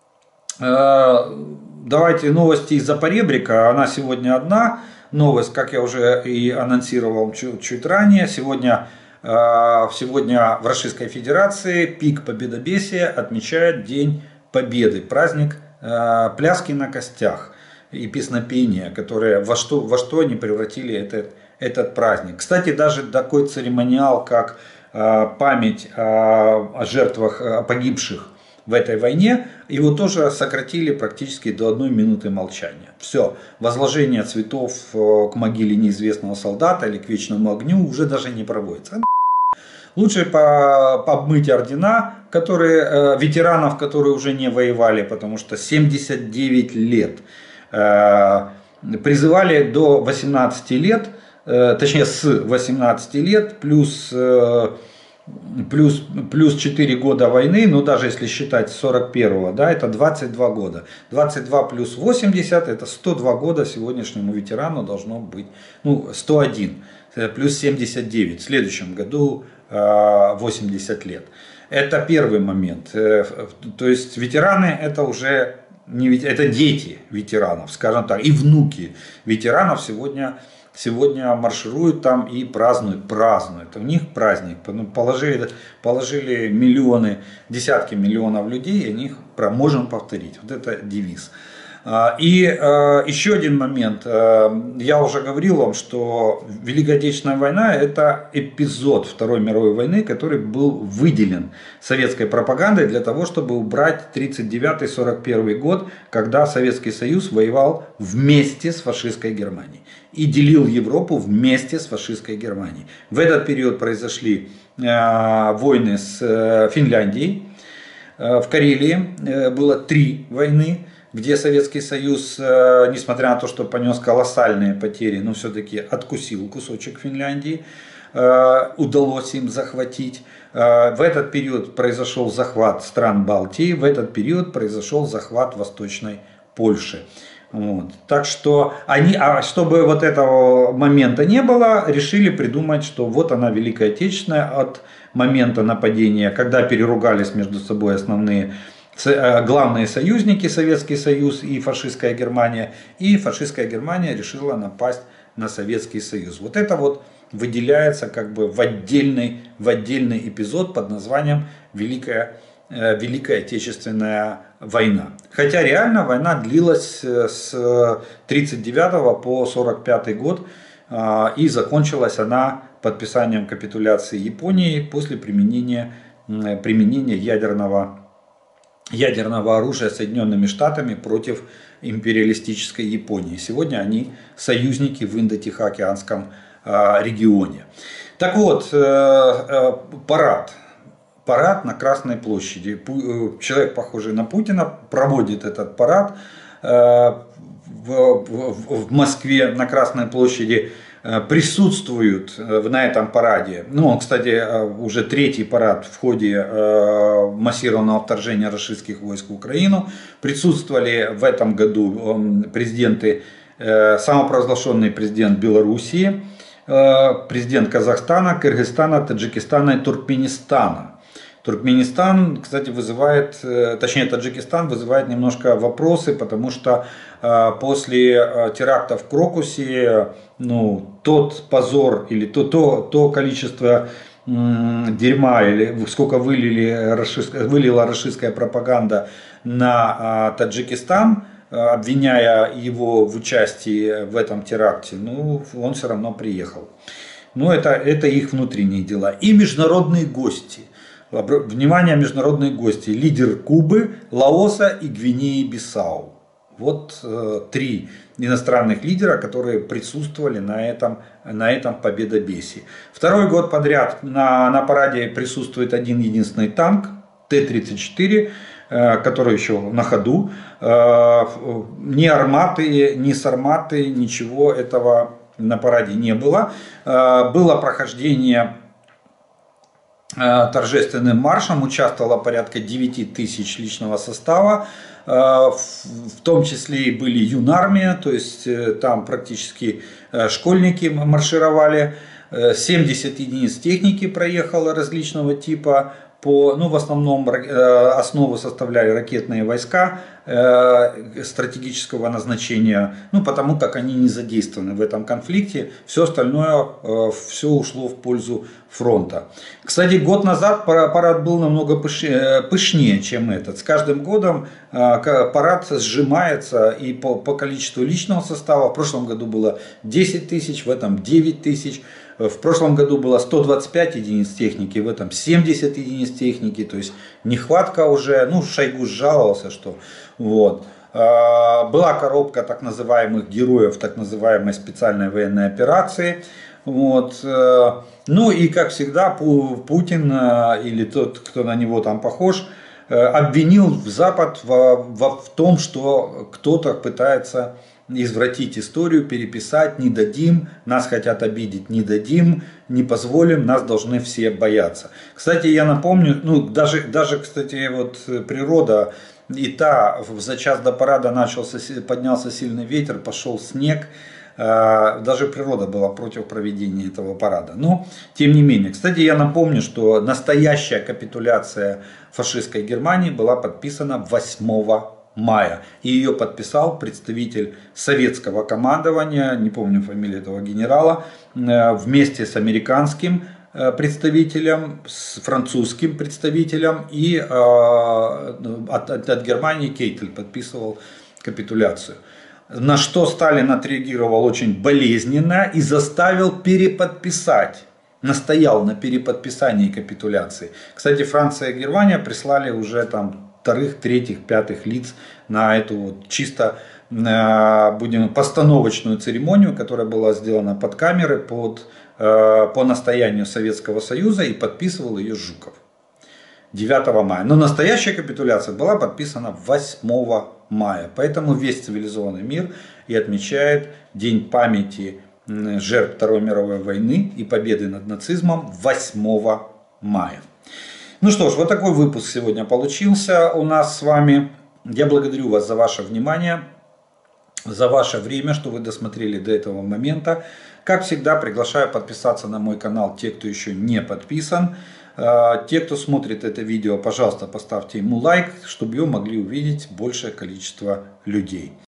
давайте новости из-за поребрика. Она сегодня одна. Новость, как я уже и анонсировал чуть ранее, сегодня в Российской Федерации пик победобесия отмечает День Победы, праздник пляски на костях и песнопения, которые во что они превратили этот праздник. Кстати, даже такой церемониал, как память о жертвах, о погибших в этой войне, его тоже сократили практически до 1 минуты молчания. Все, возложение цветов к могиле неизвестного солдата или к вечному огню уже даже не проводится. Лучше обмыть ордена, ветеранов, которые уже не воевали, потому что 79 лет. Призывали до 18 лет, точнее с 18 лет, плюс 4 года войны, но даже если считать с 41-го, да, это 22 года. 22 плюс 80, это 102 года сегодняшнему ветерану должно быть, 101, плюс 79, в следующем году 80 лет. Это первый момент. То есть ветераны это уже это дети ветеранов, скажем так, и внуки ветеранов сегодня маршируют там и празднуют. У них праздник. Положили миллионы, десятки миллионов людей, и они можем повторить. Вот это девиз. И еще один момент. Я уже говорил вам, что Великая Отечественная война – это эпизод Второй мировой войны, который был выделен советской пропагандой для того, чтобы убрать 1939-1941 год, когда Советский Союз воевал вместе с фашистской Германией и делил Европу вместе с фашистской Германией. В этот период произошли войны с Финляндией. В Карелии было 3 войны, где Советский Союз, несмотря на то, что понес колоссальные потери, но все-таки откусил кусочек Финляндии, удалось им захватить. В этот период произошел захват стран Балтии, в этот период произошел захват Восточной Польши. Вот. Так что чтобы вот этого момента не было, решили придумать, что вот она Великая Отечественная от момента нападения, когда переругались между собой главные союзники, Советский Союз и фашистская Германия, и фашистская Германия решила напасть на Советский Союз. Вот это вот выделяется как бы в отдельный эпизод под названием Великая Отечественная война. Хотя реально война длилась с 1939 по 1945 год, и закончилась она подписанием капитуляции Японии после применения ядерного оружия Соединенными Штатами против империалистической Японии. Сегодня они союзники в Индо-Тихоокеанском регионе. Так вот, парад на Красной площади. Человек, похожий на Путина, проводит этот парад в Москве на Красной площади. Присутствуют на этом параде, кстати, уже 3-й парад в ходе массированного вторжения российских войск в Украину. Присутствовали в этом году самопровозглашенный президент Белоруссии, президент Казахстана, Кыргызстана, Таджикистана и Туркменистана. Таджикистан вызывает немножко вопросы, потому что после терактов в Крокусе, тот позор или то количество дерьма, или сколько вылила российская пропаганда на Таджикистан, обвиняя его в участии в этом теракте, он все равно приехал. Это их внутренние дела. И международные гости. Внимание, международные гости. Лидер Кубы, Лаоса и Гвинеи-Бисау. Вот 3 иностранных лидера, которые присутствовали на этом победобесии. 2-й год подряд на параде присутствует один единственный танк Т-34, который еще на ходу. Ни арматы, ни сарматы, ничего этого на параде не было. Было прохождение торжественным маршем, участвовало порядка 9 тысяч личного состава, в том числе и были юнармия, то есть там практически школьники маршировали, 70 единиц техники проехало различного типа. В основном основу составляли ракетные войска стратегического назначения, потому как они не задействованы в этом конфликте, все остальное все ушло в пользу фронта. Кстати, год назад парад был намного пышнее, чем этот. С каждым годом парад сжимается и по количеству личного состава. В прошлом году было 10 тысяч, в этом 9 тысяч. В прошлом году было 125 единиц техники, в этом 70 единиц техники, то есть нехватка уже, Шойгу жаловался, что вот. Была коробка так называемых героев, так называемой специальной военной операции. Вот. И как всегда Путин или тот, кто на него там похож, обвинил Запад в том, что кто-то пытается извратить историю, переписать, не дадим, нас хотят обидеть, не дадим, не позволим, нас должны все бояться. Кстати, я напомню, даже, кстати, вот природа, и за час до парада поднялся сильный ветер, пошел снег, даже природа была против проведения этого парада. Но, тем не менее, кстати, я напомню, что настоящая капитуляция фашистской Германии была подписана 8 мая. И ее подписал представитель советского командования, не помню фамилию этого генерала, вместе с американским представителем, с французским представителем, и от Германии Кейтель подписывал капитуляцию. На что Сталин отреагировал очень болезненно и заставил переподписать. Настоял на переподписании капитуляции. Кстати, Франция и Германия прислали уже там вторых, третьих, пятых лиц на эту вот чисто постановочную церемонию, которая была сделана под камеры по настоянию Советского Союза, и подписывал ее Жуков 9 мая. Но настоящая капитуляция была подписана 8 мая. Поэтому весь цивилизованный мир и отмечает День памяти жертв Второй мировой войны и победы над нацизмом 8 мая. Ну что ж, вот такой выпуск сегодня получился у нас с вами. Я благодарю вас за ваше внимание, за ваше время, что вы досмотрели до этого момента. Как всегда, приглашаю подписаться на мой канал те, кто еще не подписан. Те, кто смотрит это видео, пожалуйста, поставьте ему лайк, чтобы его могли увидеть большее количество людей.